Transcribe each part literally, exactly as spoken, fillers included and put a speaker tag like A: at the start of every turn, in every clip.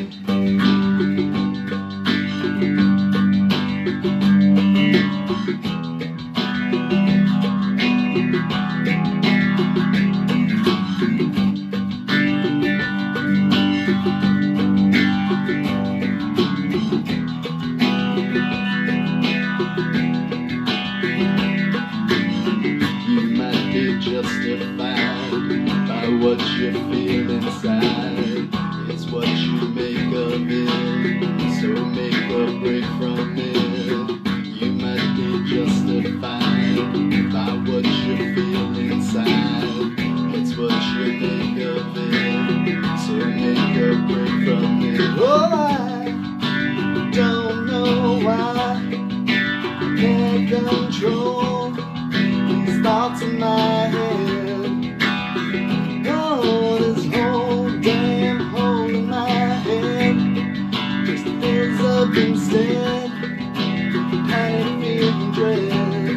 A: Justified by what you feel inside. It's what you make of it, so make a break from it. You might be justified by what you feel inside. It's what you make of it, so make a break from it. Oh, I don't know why I can't control these thoughts in my head. Oh, this whole damn hole in my head just fills up instead, panic, fear, and dread.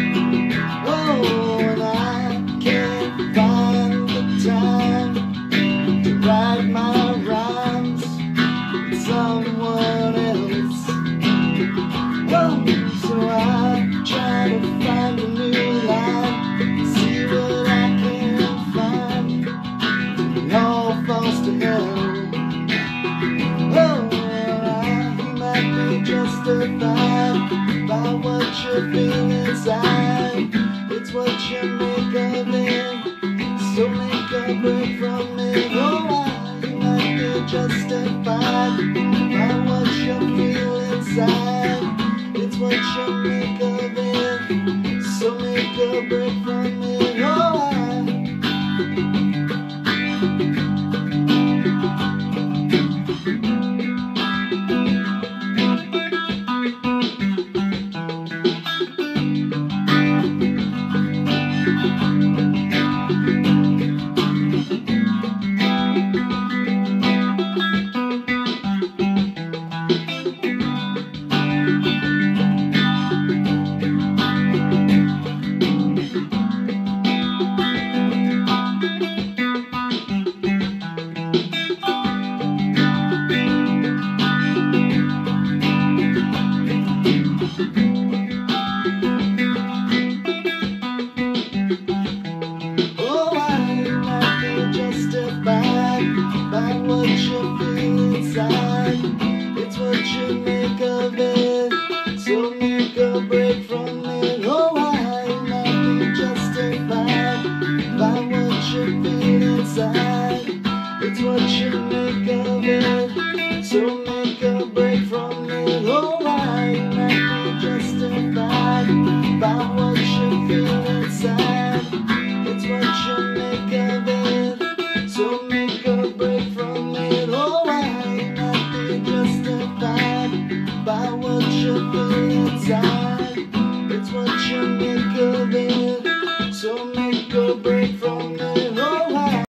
A: Oh, and I can't find the time to write my rhymes with someone else. Oh, so I try to find a new line, see what I can find, and it all falls to hell. Oh, I, you might be justified by what you feel inside. It's what you make of it, so make a break from it. Oh, I, you might be justified by what you feel inside. It's what you make of it, so make a break from it. Oh, I by what you feel inside. It's what you make of it, so make a break from it. Oh, I might be justified by what you feel inside. It's what you make of it, so make a break from it. Oh, I might be justified by what you feel inside. It's what you make of it, so make a break from it. Oh, I might be justified by what you feel inside.